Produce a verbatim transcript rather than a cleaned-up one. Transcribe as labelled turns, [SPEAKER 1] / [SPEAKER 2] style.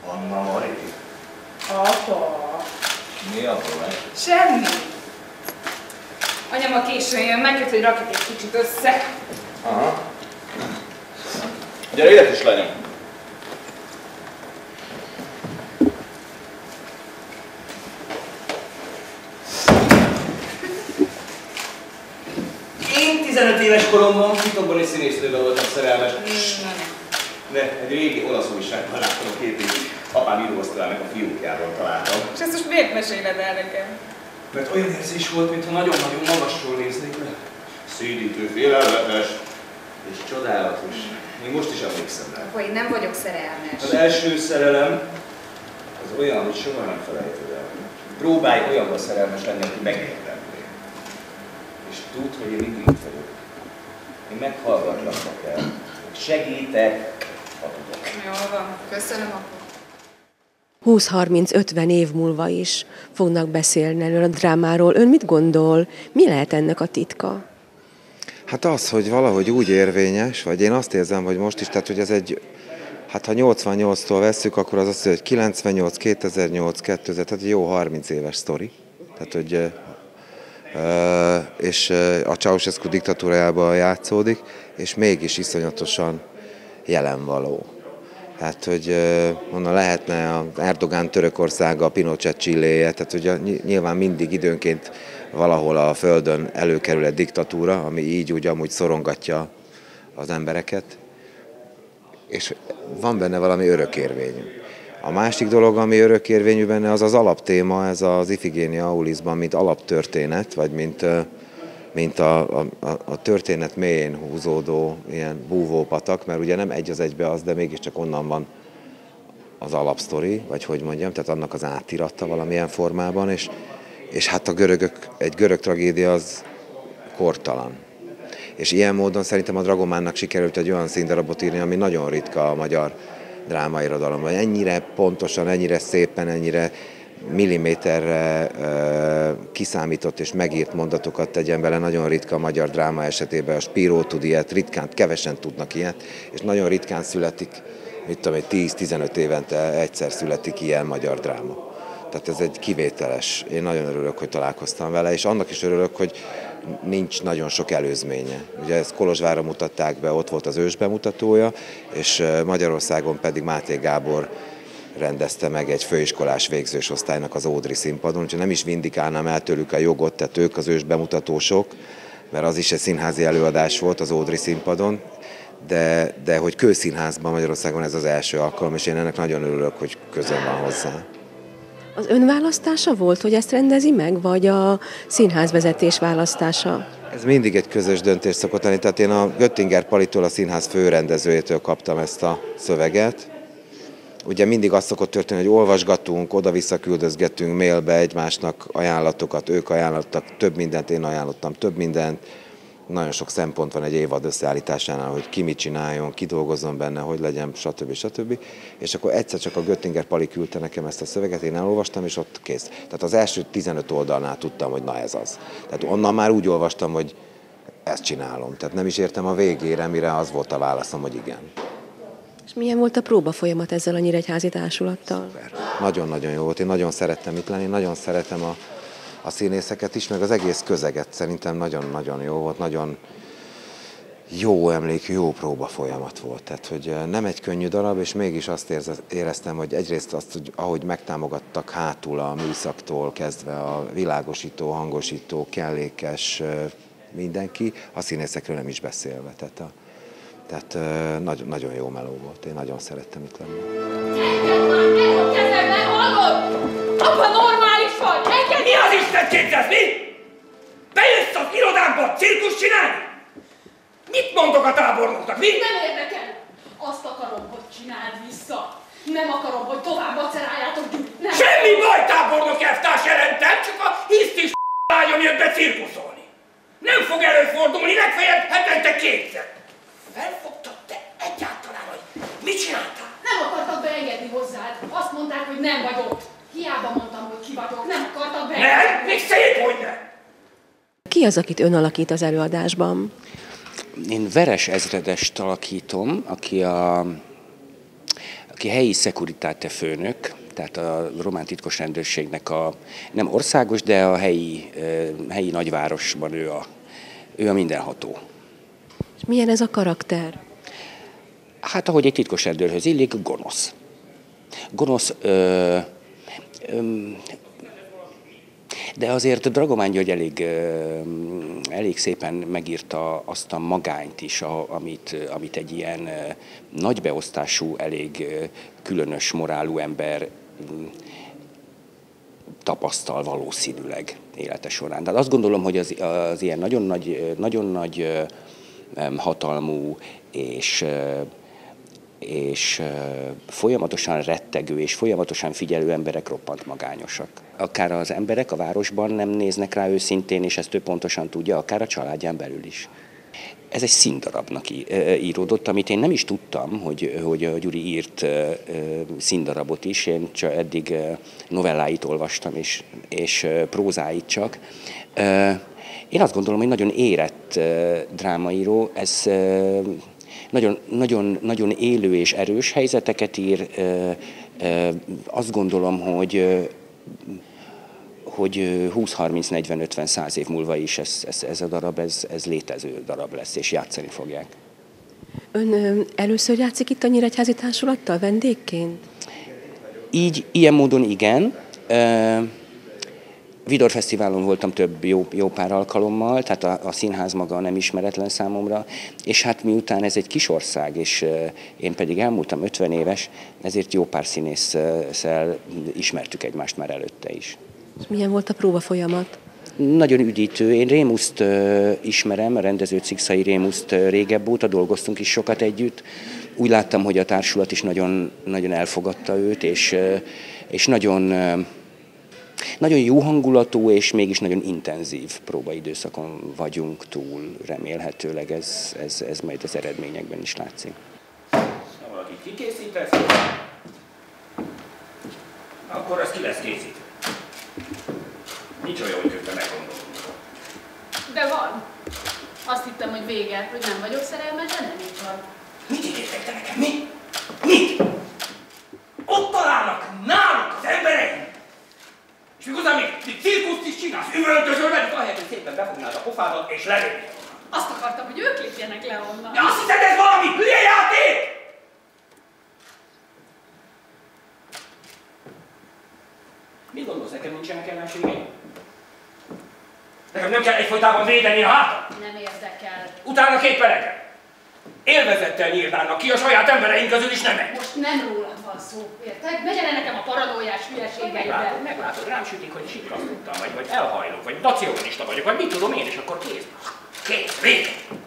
[SPEAKER 1] Anna-Mari?
[SPEAKER 2] Apa!
[SPEAKER 1] Mi a baj?
[SPEAKER 2] Semmi! Anyám a későn jön, megjött, hogy rakjuk egy kicsit össze.
[SPEAKER 1] Aha. Gyere, ide is lányom! Én tizenöt éves koromban titokban és színésznőben voltam szerelmes. De egy régi olasz újságban láttam a képét. Apám íróasztalának a fiúkjáról találtam.
[SPEAKER 2] És ezt most miért meséled el nekem?
[SPEAKER 1] Mert olyan érzés volt, mintha nagyon-nagyon magasról néznék le. Szédítő, félelmetes és csodálatos. Még most is emlékszem rá.
[SPEAKER 2] Apa, én nem vagyok szerelmes.
[SPEAKER 1] Az első szerelem az olyan, hogy soha nem felejted el. Próbálj olyanban szerelmes lenni, aki megérdemli. És tudd, hogy én mindig itt vagyok. Én meghallgatlak neked. Segítek, ha tudok.
[SPEAKER 2] Jól van. Köszönöm, apa.
[SPEAKER 3] húsz-harminc-ötven év múlva is fognak beszélni erről a drámáról. Ön mit gondol? Mi lehet ennek a titka?
[SPEAKER 4] Hát az, hogy valahogy úgy érvényes, vagy én azt érzem, hogy most is, tehát hogy ez egy, hát ha nyolcvannyolctól vesszük, akkor az azt mondja, hogy kilencvennyolc, kétezer-nyolc, kétezer, tehát egy jó harminc éves sztori. Tehát, hogy, és a Ceausescu diktatúrájában játszódik, és mégis iszonyatosan jelenvaló. Hát, hogy onnan lehetne az Erdogán Törökországa, a Pinochet Chiléje, tehát ugye nyilván mindig időnként valahol a földön előkerül egy diktatúra, ami így úgy amúgy szorongatja az embereket, és van benne valami örökérvényű. A másik dolog, ami örökérvényű benne, az az alaptéma, ez az Ifigénia Aulisban, mint alaptörténet, vagy mint, mint a, a, a történet mélyén húzódó ilyen búvópatak, mert ugye nem egy az egybe az, de mégiscsak onnan van az alapsztori, vagy hogy mondjam, tehát annak az átiratta valamilyen formában, és, és hát a görögök, egy görög tragédia az kortalan. És ilyen módon szerintem a Dragománnak sikerült egy olyan színdarabot írni, ami nagyon ritka a magyar drámairodalomban. Ennyire pontosan, ennyire szépen, ennyire milliméterre uh, kiszámított és megírt mondatokat tegyen bele, nagyon ritka a magyar dráma esetében. A Spiró tud ilyet, ritkán, kevesen tudnak ilyet, és nagyon ritkán születik, mit tudom, tíz-tizenöt évente egyszer születik ilyen magyar dráma. Tehát ez egy kivételes. Én nagyon örülök, hogy találkoztam vele, és annak is örülök, hogy nincs nagyon sok előzménye. Ugye ezt Kolozsvárra mutatták be, ott volt az ős bemutatója, és Magyarországon pedig Máté Gábor rendezte meg egy főiskolás végzős osztálynak az Ódri színpadon, úgyhogy nem is vindikálnám el tőlük a jogot, tehát ők az ős bemutatósok, mert az is egy színházi előadás volt az Ódri színpadon, de, de hogy kőszínházban Magyarországon ez az első alkalom, és én ennek nagyon örülök, hogy közön van hozzá.
[SPEAKER 3] Az önválasztása volt, hogy ezt rendezi meg, vagy a színházvezetés választása?
[SPEAKER 4] Ez mindig egy közös döntés szokott lenni. Tehát én a Göttinger Palitól, a színház főrendezőjétől kaptam ezt a szöveget. Ugye mindig az szokott történni, hogy olvasgatunk, oda-vissza küldözgetünk mailbe egymásnak ajánlatokat, ők ajánlottak több mindent, én ajánlottam több mindent. Nagyon sok szempont van egy évad összeállításánál, hogy ki mit csináljon, ki dolgozzon benne, hogy legyen, stb. stb. És akkor egyszer csak a Göttinger Pali küldte nekem ezt a szöveget, én elolvastam, és ott kész. Tehát az első tizenöt oldalnál tudtam, hogy na ez az. Tehát onnan már úgy olvastam, hogy ezt csinálom. Tehát nem is értem a végére, mire az volt a válaszom, hogy igen.
[SPEAKER 3] És milyen volt a próba folyamat ezzel a nyíregyházi társulattal?
[SPEAKER 4] Nagyon-nagyon jó volt. Én nagyon szerettem itt lenni, nagyon szeretem a a színészeket is, meg az egész közeget szerintem nagyon-nagyon jó volt, nagyon jó emlékű, jó próba folyamat volt. Tehát, hogy nem egy könnyű darab, és mégis azt éreztem, hogy egyrészt azt, hogy ahogy megtámogattak hátul a műszaktól kezdve a világosító, hangosító, kellékes mindenki, a színészekről nem is beszélve. Tehát, a, tehát nagyon, nagyon jó meló volt, én nagyon szerettem itt lenni.
[SPEAKER 2] Apa, normális vagy! Engedj!
[SPEAKER 5] Mi az Isten képzelsz, mi? Bejössz az irodámba cirkusz csinálni? Mit mondok a tábornoknak, mi?
[SPEAKER 6] Nem érdekel! Azt akarom, hogy csináld vissza! Nem akarom, hogy tovább maceráljátok Gyuri! Nem.
[SPEAKER 5] Semmi baj, tábornok elvtárs, jelentem, csak a hisztis lányom jött be cirkuszolni. Nem fog előfordulni, legfeljebb hetente kétszer. Felfogtad te egyáltalán, hogy mit csináltál?
[SPEAKER 6] Nem akartak beengedni hozzád. Azt mondták, hogy nem vagy ott. Hiába mondtam, hogy ki vagyok. Nem akartak beengedni.
[SPEAKER 5] Nem, még szép, hogy nem.
[SPEAKER 3] Ki az, akit ön alakít az előadásban?
[SPEAKER 7] Én Veres ezredest alakítom, aki a aki helyi Securitate főnök, tehát a román titkos rendőrségnek a nem országos, de a helyi, helyi nagyvárosban ő a, ő a mindenható.
[SPEAKER 3] És milyen ez a karakter?
[SPEAKER 7] Hát ahogy egy titkos rendőrhöz illik, gonosz. Gonosz, ö, ö, de azért Dragomán György elég, ö, elég szépen megírta azt a magányt is, a, amit, amit egy ilyen ö, nagybeosztású, elég ö, különös morálú ember ö, tapasztal valószínűleg élete során. Tehát azt gondolom, hogy az, az ilyen nagyon nagy, nagyon nagy ö, hatalmú és ö, és folyamatosan rettegő és folyamatosan figyelő emberek roppant magányosak. Akár az emberek a városban nem néznek rá őszintén, és ezt ő pontosan tudja, akár a családján belül is. Ez egy színdarabnak íródott, amit én nem is tudtam, hogy, hogy Gyuri írt színdarabot is, én csak eddig novelláit olvastam, és, és prózáit csak. Én azt gondolom, hogy nagyon érett drámaíró, ez Nagyon, nagyon, nagyon élő és erős helyzeteket ír. Azt gondolom, hogy, hogy húsz, harminc, negyven, ötven, száz év múlva is ez, ez, ez a darab, ez, ez létező darab lesz, és játszani fogják.
[SPEAKER 3] Ön először játszik itt a Nyíregyházi Társulattal vendégként?
[SPEAKER 7] Így, ilyen módon igen. Vidor Fesztiválon voltam több jó, jó pár alkalommal, tehát a, a színház maga nem ismeretlen számomra, és hát miután ez egy kis ország, és én pedig elmúltam ötven éves, ezért jó pár színésszel ismertük egymást már előtte is.
[SPEAKER 3] És milyen volt a próba folyamat?
[SPEAKER 7] Nagyon üdítő. Én Rémuszt ismerem, a rendező Cikszai Rémuszt régebb óta, dolgoztunk is sokat együtt. Úgy láttam, hogy a társulat is nagyon, nagyon elfogadta őt, és, és nagyon... Nagyon jó hangulatú, és mégis nagyon intenzív próbaidőszakon vagyunk túl. Remélhetőleg ez, ez, ez majd az eredményekben is látszik.
[SPEAKER 5] Ha valaki kikészítesz, akkor az ki lesz készítve. Nincs olyan, hogy közben meggondolunk.
[SPEAKER 6] De van. Azt hittem, hogy vége, hogy nem vagyok szerelmes, de nem így van.
[SPEAKER 5] Mit ígértek te nekem? Mi? Mit? Ott találnak náluk az embereim! És miközben még, még cirkuszt is csinálsz, üvöltözöl velük, ahelyett, hogy szépen befognád a pofádat és lelőnél.
[SPEAKER 6] Azt akartam, hogy ők lépjenek le onnan.
[SPEAKER 5] De azt hiszed, ez valami hülye játék? Mit gondolsz, nekem nincsenek ellenségeim? Nekem nem kell egyfolytában védeni a hátam?
[SPEAKER 6] Nem érdekel.
[SPEAKER 5] Utána két pelegen. Élvezettel nyírnának ki, a saját embereink közül is nem egy.
[SPEAKER 6] Most nem rólad van szó, érted? Vegyene nekem a paranoiás hülyeségeidet.
[SPEAKER 5] Meglátod, meglátod, rám sütik, hogy sikrasztottam, vagy, vagy elhajlok, vagy nacionalista vagyok, vagy mit tudom én, és akkor kész. Kész, vége.